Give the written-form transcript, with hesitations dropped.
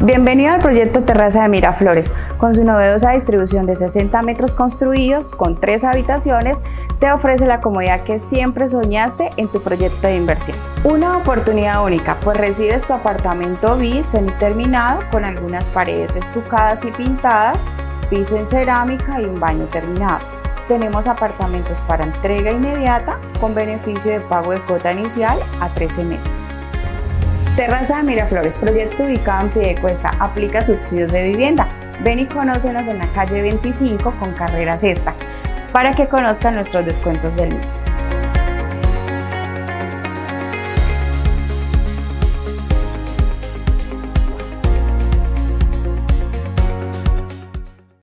Bienvenido al proyecto Terraza de Miraflores. Con su novedosa distribución de 60 metros construidos con 3 habitaciones, te ofrece la comodidad que siempre soñaste en tu proyecto de inversión. Una oportunidad única, pues recibes tu apartamento bis semiterminado con algunas paredes estucadas y pintadas, piso en cerámica y un baño terminado. Tenemos apartamentos para entrega inmediata con beneficio de pago de cuota inicial a 13 meses. Terraza de Miraflores, proyecto ubicado en Piedecuesta, aplica subsidios de vivienda. Ven y conócenos en la calle 25 con carrera sexta para que conozcan nuestros descuentos del mes.